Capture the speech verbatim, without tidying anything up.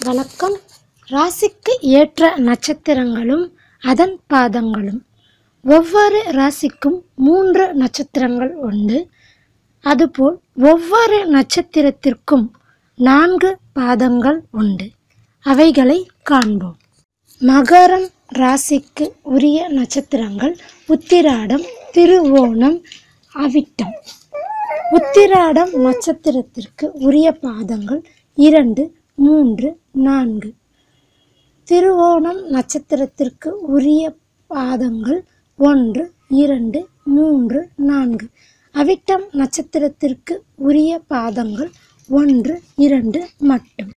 வணக்கம். ராசிக்கு ஏற்ற நட்சத்திரங்களும் அதன் பாதங்களும். ஒவ்வொரு ராசிக்கும் மூன்று நட்சத்திரங்கள் உண்டு. அதுபோல் ஒவ்வொரு நட்சத்திரத்திற்கும் நான்கு பாதங்கள் உண்டு. அவைகளை காண்போம். மகரம் ராசிக்கு உரிய நட்சத்திரங்கள் உத்திராடம், திருவோணம், அவிட்டம். உத்திராடம் நட்சத்திரத்திற்கு உரிய பாதங்கள் இரண்டு, மூன்று, நான்கு. திருவோணம் நட்சத்திரத்திற்கு உரிய பாதங்கள் ஒன்று, இரண்டு, மூன்று, நான்கு. அவிட்டம் நட்சத்திரத்திற்கு உரிய பாதங்கள் ஒன்று, இரண்டு மட்டும்.